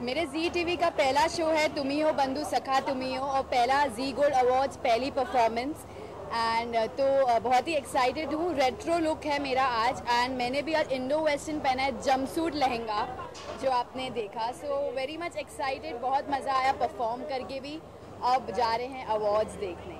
मेरे जी टीवी का पहला शो है तुम्ही हो बंधु सखा तुम्ही हो, और पहला जी गोल्ड अवार्ड्स पहली परफॉर्मेंस। एंड तो बहुत ही एक्साइटेड हूँ। रेट्रो लुक है मेरा आज, एंड मैंने भी आज इंडो वेस्टर्न पहना है, जंपसूट लहंगा जो आपने देखा। सो वेरी मच एक्साइटेड, बहुत मज़ा आया परफॉर्म करके भी। अब जा रहे हैं अवार्ड्स देखने।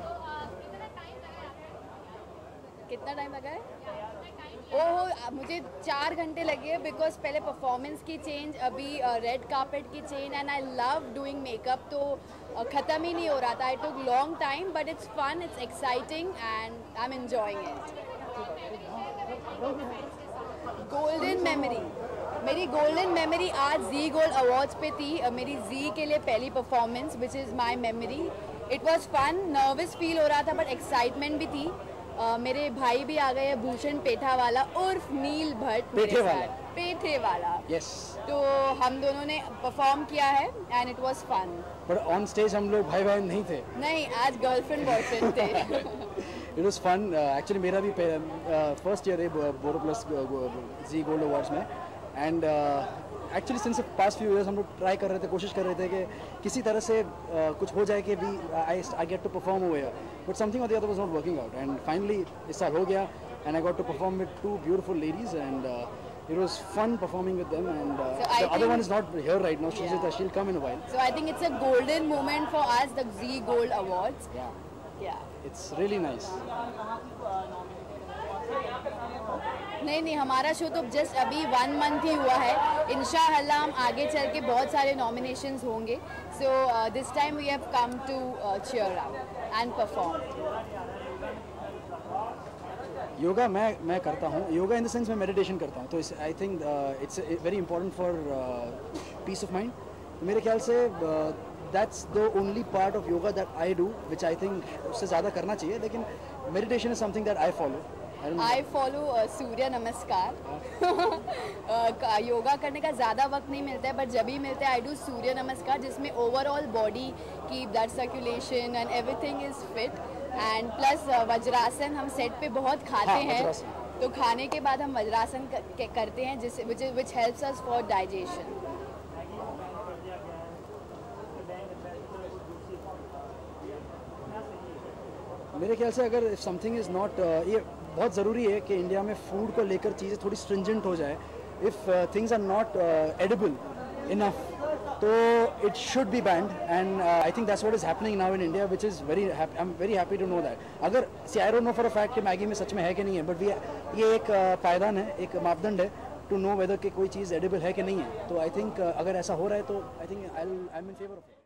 कितना टाइम लगा है? ओह, मुझे 4 घंटे लगे, बिकॉज पहले परफॉर्मेंस की चेंज, अभी रेड कार्पेट की change, and I love doing makeup, तो ख़त्म ही नहीं हो रहा था। I took long time, but it's fun, it's exciting, and I am enjoying it. Golden memory, मेरी गोल्डन मेमोरी आज जी गोल्ड अवार्ड्स पे थी। मेरी जी के लिए पहली performance, which is my memory. It was fun, nervous feel हो रहा था, बट एक्साइटमेंट भी थी। मेरे भाई भी आ गए हैं, भूषण पेठा वाला उर्फ नील भट्ट, पेठे वाला। यस। तो हम दोनों ने परफॉर्म किया है एंड इट वाज फन। पर ऑन स्टेज हम लोग भाई बहन नहीं थे। नहीं, आज गर्लफ्रेंड बॉयफ्रेंड थे। It was fun. एक्चुअली मेरा भी फर्स्ट ईयर है बोरोप्लस जी गोल्ड अवार्ड्स में, and actually since past few years हम लोग ट्राई कर रहे थे, कोशिश कर रहे थे कि किसी तरह से कुछ हो जाए कि भी I get to perform over here, but something और the other was not working out, and finally इस साल हो गया, and I got to perform with 2 beautiful ladies, and it was fun performing with them, and the other one is not here right now. She'll come in a while. So I think it's a golden moment for us, the Zee Gold Awards. Yeah. It's really nice. नहीं, हमारा show तो just अभी 1 month ही हुआ है। इंशाअल्लाह हम आगे चल के बहुत सारे नॉमिनेशंस होंगे। So this time we have come to cheer up and perform. Yoga मैं करता हूँ, योगा इन द सेंस मैं मेडिटेशन करता हूँ, तो I think it's very important for peace of mind. मेरे ख्याल से that's the only part of yoga that I do, which I think उससे ज़्यादा करना चाहिए, लेकिन meditation is something that I follow. Surya Namaskar. Yoga करने का ज़्यादा वक्त नहीं मिलता है, बट जब भी मिलता है आई डू सूर्य नमस्कार, जिसमें ओवरऑल बॉडी की blood circulation and everything is fit, and plus Vajrasana हम सेट पे बहुत खाते हैं, तो खाने के बाद हम वज्रासन करते हैं, जिससे which helps us for digestion. मेरे ख्याल से अगर समथिंग इज़ नॉट, ये बहुत ज़रूरी है कि इंडिया में फूड को लेकर चीज़ें थोड़ी स्ट्रिंजेंट हो जाए। If things are not edible enough, तो it should be banned, and I think that's what is happening now in India, which is I am very happy to know that. अगर I don't know for a fact कि Maggi में सच में है कि नहीं है, बट ये एक पायदान है, एक मापदंड है टू नो वेदर कि कोई चीज़ एडिबल है कि नहीं है। तो आई थिंक अगर ऐसा हो रहा है तो I think I am in favour of it.